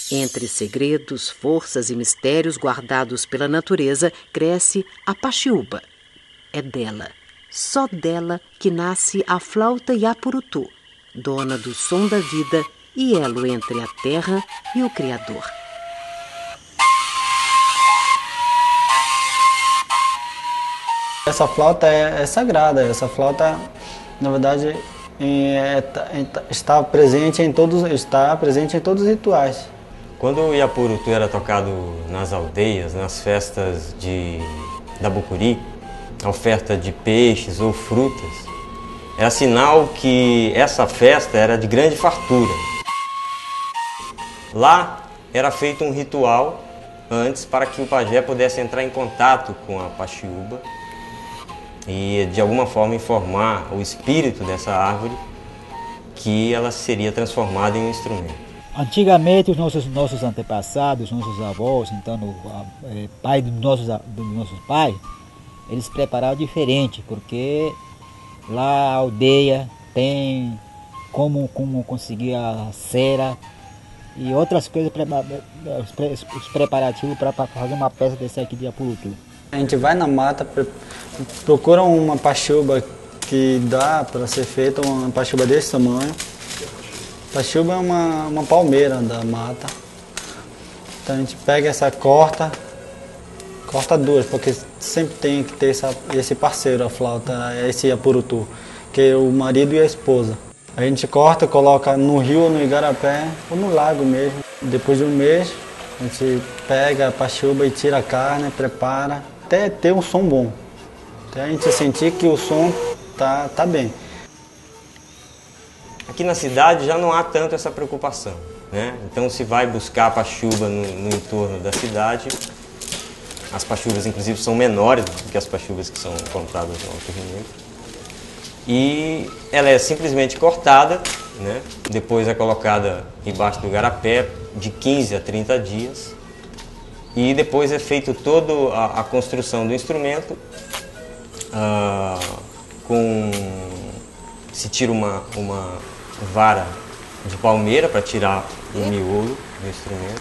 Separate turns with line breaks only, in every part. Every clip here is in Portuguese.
Entre segredos, forças e mistérios guardados pela natureza, cresce a paxiúba. É dela, só dela, que nasce a flauta Yapurutu, dona do som da vida e elo entre a terra e o Criador.
Essa flauta é sagrada, essa flauta, na verdade, está presente em todos os rituais.
Quando o Yapurutu era tocado nas aldeias, nas festas da Bucuri, a oferta de peixes ou frutas, era sinal que essa festa era de grande fartura. Lá era feito um ritual antes para que o pajé pudesse entrar em contato com a paxiúba e de alguma forma informar o espírito dessa árvore que ela seria transformada em um instrumento.
Antigamente, os nossos antepassados, nossos avós, então pai dos nossos pais, eles preparavam diferente, porque lá a aldeia tem como conseguir a cera e outras coisas, os preparativos para fazer uma peça desse aqui de Yapurutu.
A gente vai na mata, procura uma paxiúba que dá para ser feita, uma paxiúba desse tamanho. Paxiúba é uma palmeira da mata. Então a gente pega essa corta duas, porque sempre tem que ter esse parceiro, a flauta, esse Yapurutu, que é o marido e a esposa. A gente corta, coloca no rio ou no igarapé, ou no lago mesmo. Depois de um mês, a gente pega a paxiúba e tira a carne, prepara, até ter um som bom. Até a gente sentir que o som tá bem.
Aqui na cidade já não há tanto essa preocupação, né? Então se vai buscar a paxiúba no entorno da cidade, as paxiúbas inclusive são menores do que as paxiúbas que são compradas no Alto Rio Negro. E ela é simplesmente cortada, né? Depois é colocada embaixo do igarapé de 15 a 30 dias. E depois é feito toda a construção do instrumento, se tira uma vara de palmeira para tirar o miolo do instrumento.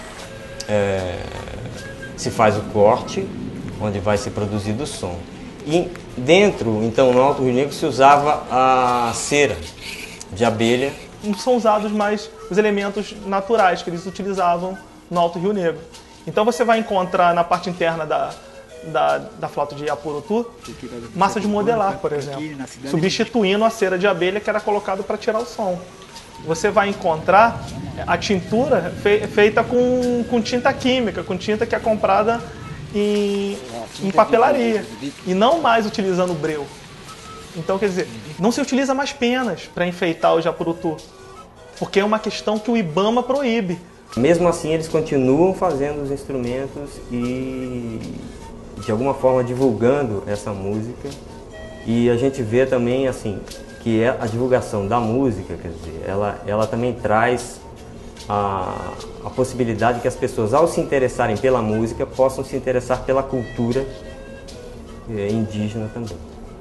Se faz o corte, onde vai ser produzido o som. E dentro, então, no Alto Rio Negro, se usava a cera de abelha.
São usados mais os elementos naturais que eles utilizavam no Alto Rio Negro. Então você vai encontrar na parte interna da flauta de Yapurutu massa de modelar, por exemplo, substituindo a cera de abelha que era colocada para tirar o som. Você vai encontrar a tintura feita com tinta química, com tinta que é comprada em papelaria e não mais utilizando o breu. Então, quer dizer, não se utiliza mais penas para enfeitar o Yapurutu, porque é uma questão que o IBAMA proíbe.
Mesmo assim, eles continuam fazendo os instrumentos e, de alguma forma, divulgando essa música. E a gente vê também, assim, que a divulgação da música, quer dizer, ela também traz a possibilidade que as pessoas, ao se interessarem pela música, possam se interessar pela cultura indígena também.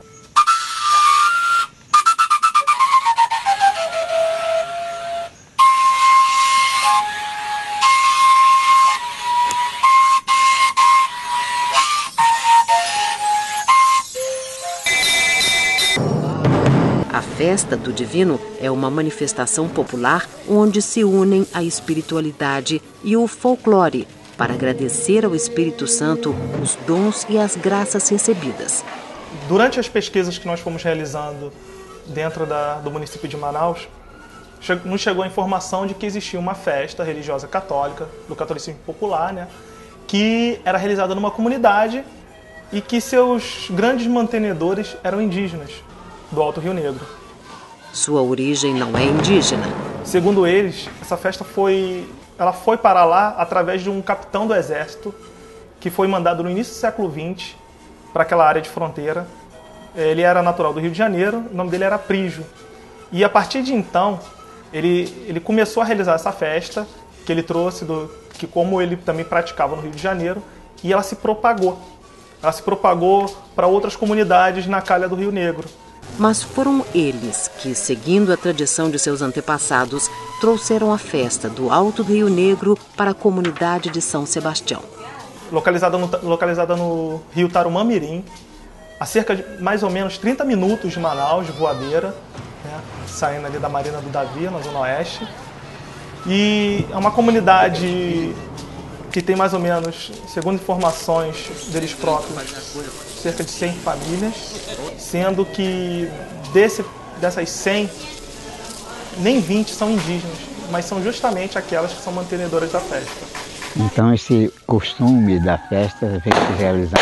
A festa do divino é uma manifestação popular onde se unem a espiritualidade e o folclore para agradecer ao Espírito Santo os dons e as graças recebidas.
Durante as pesquisas que nós fomos realizando dentro do município de Manaus, nos chegou a informação de que existia uma festa religiosa católica, do catolicismo popular, né, que era realizada numa comunidade e que seus grandes mantenedores eram indígenas do Alto Rio Negro.
Sua origem não é indígena.
Segundo eles, essa festa foi para lá através de um capitão do exército que foi mandado no início do século XX para aquela área de fronteira. Ele era natural do Rio de Janeiro, o nome dele era Prígio. E a partir de então, ele começou a realizar essa festa que ele trouxe, que como ele também praticava no Rio de Janeiro, e ela se propagou. Ela se propagou para outras comunidades na calha do Rio Negro.
Mas foram eles que, seguindo a tradição de seus antepassados, trouxeram a festa do Alto do Rio Negro para a comunidade de São Sebastião.
Localizada no rio Tarumã-Mirim, a cerca de mais ou menos 30 minutos de Manaus, de voadeira, né, saindo ali da Marina do Davi, na Zona Oeste. E é uma comunidade que tem mais ou menos, segundo informações deles próprios, cerca de 100 famílias, sendo que dessas 100, nem 20 são indígenas, mas são justamente aquelas que são mantenedoras da festa.
Então esse costume da festa vem se realizar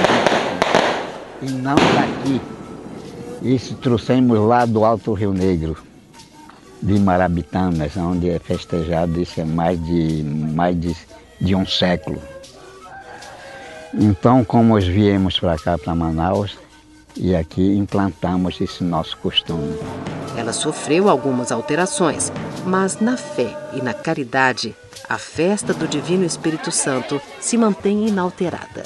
e não daqui. Isso trouxemos lá do Alto Rio Negro, de Marabitanas, onde é festejado isso é mais de um século. Então, como nós viemos para cá, para Manaus, e aqui implantamos esse nosso costume.
Ela sofreu algumas alterações, mas na fé e na caridade, a festa do Divino Espírito Santo se mantém inalterada.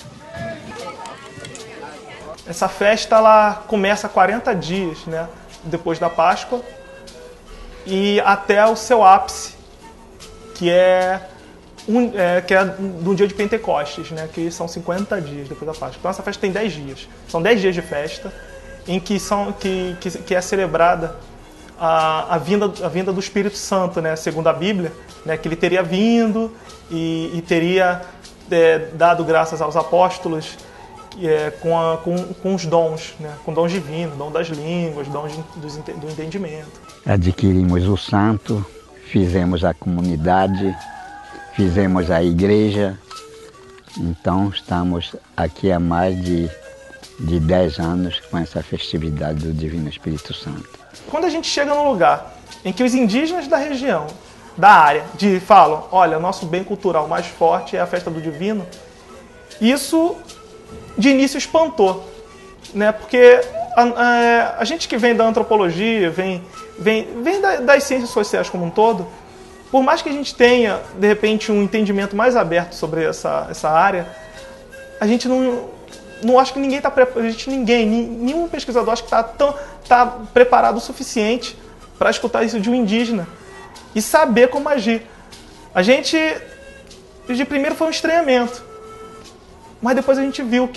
Essa festa ela começa 40 dias, né, depois da Páscoa e até o seu ápice, que é do dia de Pentecostes, né, que são 50 dias depois da Páscoa. Então essa festa tem 10 dias. São 10 dias de festa em que é celebrada a vinda do Espírito Santo, né, segundo a Bíblia, né, que ele teria vindo e teria dado graças aos apóstolos com os dons, né, com dons divinos, dom das línguas, dons do entendimento.
Adquirimos o santo, fizemos a comunidade, fizemos a igreja, então estamos aqui há mais de 10 anos com essa festividade do Divino Espírito Santo.
Quando a gente chega num lugar em que os indígenas da região, da área, falam, olha, nosso bem cultural mais forte é a festa do Divino, isso de início espantou, né? Porque a gente que vem da antropologia, vem das ciências sociais como um todo, por mais que a gente tenha, de repente, um entendimento mais aberto sobre essa área, a gente não acho que ninguém está preparado, nenhum pesquisador acho que está preparado o suficiente para escutar isso de um indígena e saber como agir. A gente, de primeiro, foi um estranhamento, mas depois a gente viu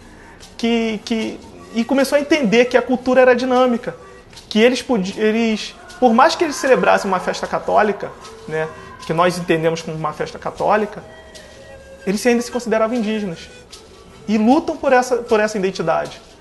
e começou a entender que a cultura era dinâmica, que eles, por mais que eles celebrassem uma festa católica, né, que nós entendemos como uma festa católica, eles ainda se consideravam indígenas e lutam por essa identidade.